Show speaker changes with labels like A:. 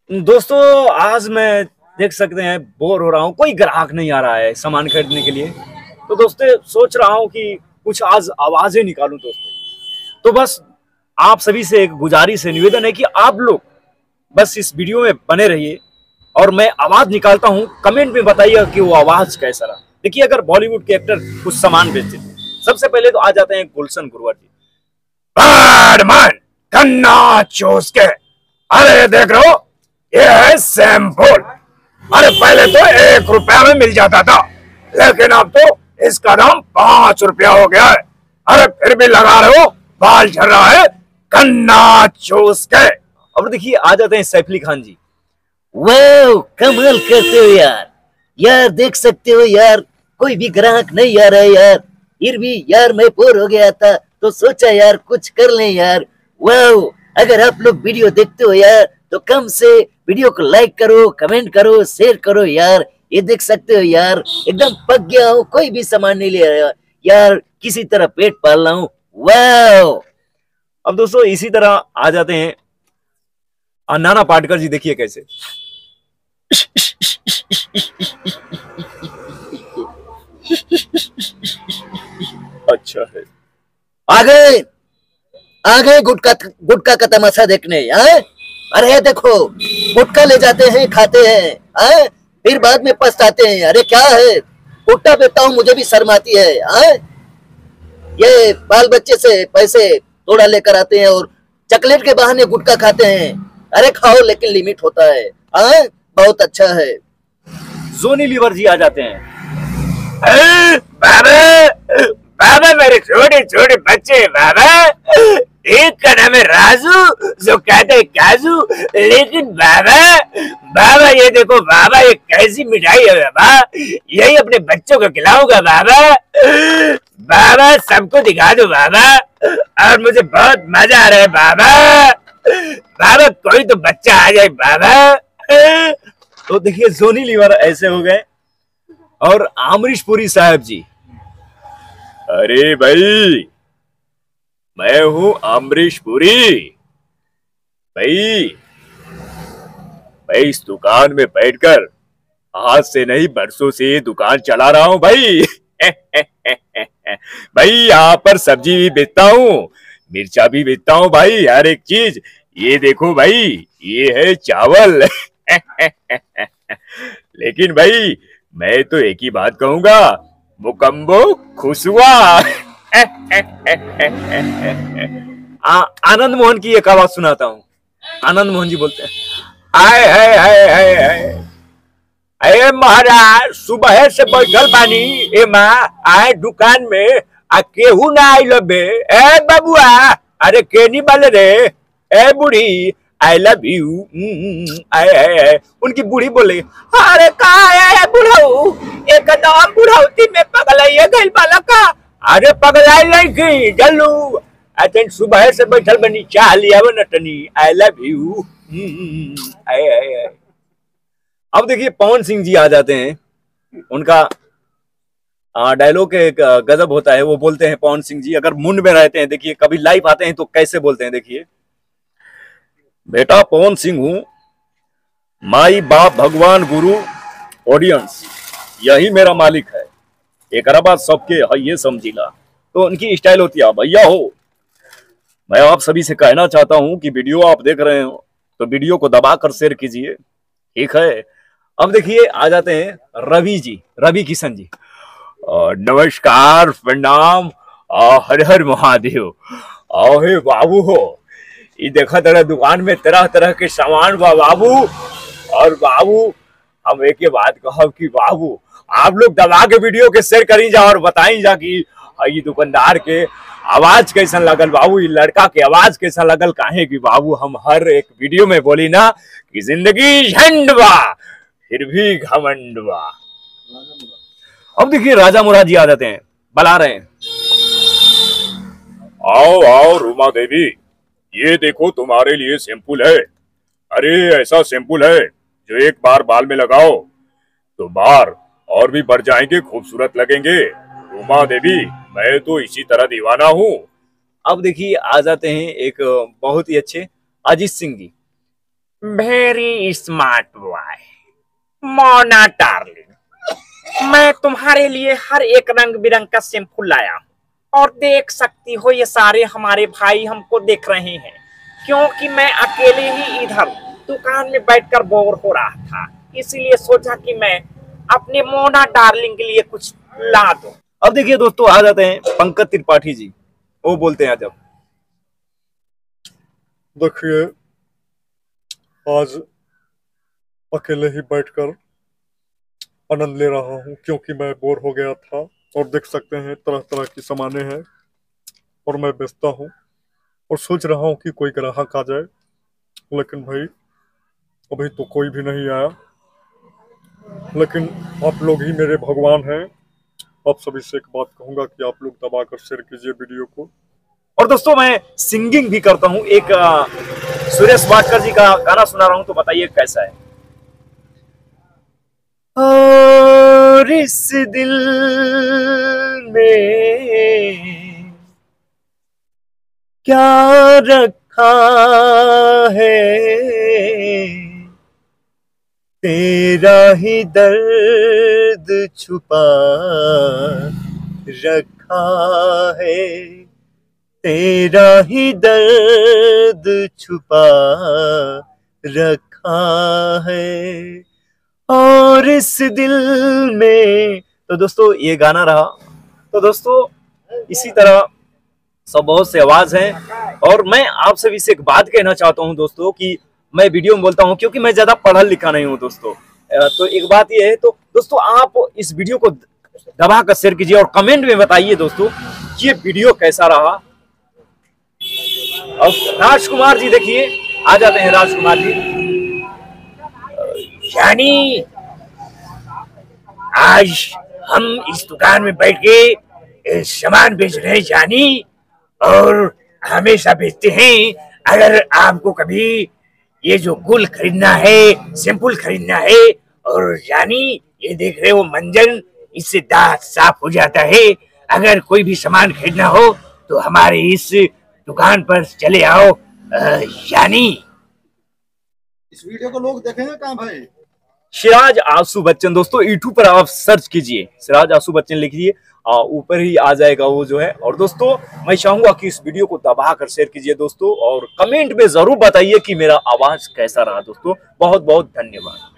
A: दोस्तों, आज मैं देख सकते हैं बोर हो रहा हूँ, कोई ग्राहक नहीं आ रहा है सामान खरीदने के लिए। तो दोस्तों सोच रहा हूँ कि कुछ आज आवाजें निकालूं दोस्तों। तो बस आप सभी से एक गुजारिश है, निवेदन है कि आप लोग बस इस वीडियो में बने रहिए और मैं आवाज निकालता हूँ। कमेंट में बताइएगा कि वो आवाज कैसा रहा। देखिए, अगर बॉलीवुड के एक्टर कुछ सामान बेचते थे, सबसे पहले तो आ जाते हैं गुलशन गुरुवर जी। बैडमैन कन्ना चूस के, अरे देख रहे हो, ये है सैंपल। अरे पहले तो 1 रुपया में मिल जाता था, लेकिन अब तो इसका दाम 5 रुपया हो गया है। अरे फिर भी लगा रहे हो, बाल झड़ रहा है कन्ना चूस के। अब देखिए आ जाते हैं सैफ अली खान जी।
B: वाह, कमाल करते हो यार। यार देख सकते हो यार, कोई भी ग्राहक नहीं आ रहा है यार। फिर भी यार मैं बोर हो गया था तो सोचा यार कुछ कर लें यार। वाह, अगर आप लोग वीडियो देखते हो यार तो कम से वीडियो को लाइक करो, कमेंट करो, शेयर करो यार। ये देख सकते हो यार, एकदम पक गया हूँ, कोई भी सामान नहीं ले रहा यार, किसी तरह पेट पाल रहा हूँ। वाह।
A: अब दोस्तों इसी तरह आ जाते हैं नाना पाटेकर जी। देखिए कैसे। अच्छा है।
B: आ गए, आ गए गुटका गुटका का तमाशा देखने। अरे देखो, गुटखा ले जाते हैं, खाते हैं, फिर बाद में पछताते हैं। अरे क्या है, गुटखा पीता हूँ, मुझे भी शर्म आती है। ये बाल बच्चे से पैसे थोड़ा लेकर आते हैं और चॉकलेट के बहाने गुटखा खाते हैं। अरे खाओ, लेकिन लिमिट होता है। बहुत अच्छा है।
A: जोनी लीवर जी आ जाते हैं। बाबा, बाबा मेरे छोटे छोटे बच्चे, बाबा एक का नाम है राजू, जो कहते हैं काजू। लेकिन बाबा, बाबा ये देखो बाबा, ये कैसी मिठाई है बाबा, यही अपने बच्चों को खिलाऊंगा बाबा। बाबा सबको दिखा दो बाबा, और मुझे बहुत मजा आ रहा है बाबा। बाबा कोई तो बच्चा आ जाए बाबा। तो देखिए जोनी लीवर ऐसे हो गए। और अमरीश पुरी साहब जी, अरे भाई मैं हूं अमरीश पुरी भाई। मैं इस दुकान में बैठकर आज से नहीं बरसों से ये दुकान चला रहा हूं भाई। भाई यहाँ पर सब्जी भी बेचता हूँ, मिर्चा भी बेचता हूँ भाई, हर एक चीज। ये देखो भाई, ये है चावल। लेकिन भाई मैं तो एक ही बात कहूंगा, मुकम्बो खुश हुआ। आनंद मोहन की एक आवाज सुनाता हूँ। आनंद मोहन जी बोलते हैं, आए हाय हाय हाय हाय, अरे महाराज सुबह से बैठल बानी ए माँ आए दुकान में, आ केहू ना आई लबे। ए बबुआ, अरे केनी बाले रे, ए बूढ़ी आई लव यू। उनकी बूढ़ी बोले, अरे कहा है बुढ़ाऊ, एकदम बुढ़ाउती में पगलाइए गई बालक का। अरे पगलाई नहीं की जल्लू, अतन सुबह से बैठल बनी, चाह लिया वो नटनी, आई लव यू। अब देखिए पवन सिंह जी आ जाते हैं। उनका डायलॉग एक गजब होता है। वो बोलते हैं पवन सिंह जी, अगर मुंड में रहते हैं, देखिए कभी लाइव आते हैं तो कैसे बोलते हैं। देखिए, बेटा पवन सिंह हूं, माई बाप भगवान गुरु ऑडियंस यही मेरा मालिक है, एक बात सबके है ये समझिला। तो उनकी स्टाइल होती है, भैया हो मैं आप सभी से कहना चाहता हूं कि वीडियो आप देख रहे हो तो वीडियो को दबा कर शेयर कीजिए, ठीक है। अब देखिए आ जाते हैं रवि जी, रवि किशन जी। नमस्कार, प्रणाम, हर हर महादेव। हे बाबू हो, ये देखा तेरा दुकान में तरह तरह के सामान बा बाबू। और बाबू हम एक ही बात कहब कि बाबू आप लोग दबा के वीडियो के शेयर करी जा और बताई जा कि ये दुकानदार के आवाज कैसा लगल बाबू, ये लड़का के आवाज कैसा लगल। काहे कि बाबू हम हर एक वीडियो में बोली ना कि जिंदगी झंड बा फिर भी घमंड बा। अब देखिए राजा मुराद जी आ जाते हैं, बुला रहे हैं। आओ आओ रूमा देवी, ये देखो तुम्हारे लिए सैंपल है। अरे ऐसा सैंपल है जो एक बार बाल में लगाओ तो बाल और भी बढ़ जाएंगे, खूबसूरत लगेंगे। रूमा देवी मैं तो इसी तरह दीवाना हूँ। अब देखिए आ जाते हैं एक बहुत ही अच्छे Ajit Singh ji.
C: Very smart boy Mona darling, मैं तुम्हारे लिए हर एक रंग बिरंग का शैम्पू लाया हूं और देख सकती हो ये सारे हमारे भाई हमको देख रहे हैं, क्योंकि मैं अकेले ही इधर दुकान में बैठकर बोर हो रहा था, इसीलिए सोचा कि मैं अपने मोना डार्लिंग के लिए कुछ ला दूं।
A: अब देखिए दोस्तों, आ जाते हैं पंकज त्रिपाठी जी। वो बोलते हैं, जब
D: देखिए आज अकेले ही बैठकर आनंद ले रहा हूँ क्योंकि मैं बोर हो गया था, और देख सकते हैं तरह तरह की सामानें हैं और मैं बेचता हूँ और सोच रहा हूँ कि कोई ग्राहक आ जाए, लेकिन भाई अभी तो कोई भी नहीं आया। लेकिन आप लोग ही मेरे भगवान हैं। आप सभी से एक बात कहूंगा कि आप लोग दबाकर शेयर कीजिए वीडियो को।
A: और दोस्तों, मैं सिंगिंग भी करता हूँ। एक सुरेश वाडकर जी का गाना सुना रहा हूँ, तो बताइए कैसा है। और इस दिल में क्या रखा है, तेरा ही दर्द छुपा रखा है, तेरा ही दर्द छुपा रखा है और इस दिल में। तो दोस्तों, ये गाना रहा। तो दोस्तों, इसी तरह सब बहुत से आवाज हैं, और मैं आप सभी से एक बात कहना चाहता हूं दोस्तों, कि मैं वीडियो में बोलता हूं क्योंकि मैं ज्यादा पढ़ा लिखा नहीं हूं दोस्तों। तो एक बात ये है, तो दोस्तों आप इस वीडियो को दबा कर शेयर कीजिए और कमेंट में बताइए दोस्तों ये वीडियो कैसा रहा। अब राजकुमार जी देखिए, आ जाते हैं राजकुमार जी।
C: यानी आज हम इस दुकान में बैठ के सामान बेच रहे हैं जानी, और हमेशा बेचते हैं। अगर आपको कभी ये जो गुल खरीदना है, सैंपल खरीदना है, और यानी ये देख रहे हो मंजन, इससे दांत साफ हो जाता है। अगर कोई भी सामान खरीदना हो तो हमारे इस दुकान पर चले आओ। यानी
D: इस वीडियो को लोग देखेंगे कहाँ भाई?
A: सिराज आंसू बच्चन दोस्तों, यूट्यूब पर आप सर्च कीजिए, सिराज आंसू बच्चन लिखिए, ऊपर ही आ जाएगा वो जो है। और दोस्तों, मैं चाहूंगा कि इस वीडियो को दबा कर शेयर कीजिए दोस्तों, और कमेंट में जरूर बताइए कि मेरा आवाज कैसा रहा दोस्तों। बहुत बहुत धन्यवाद।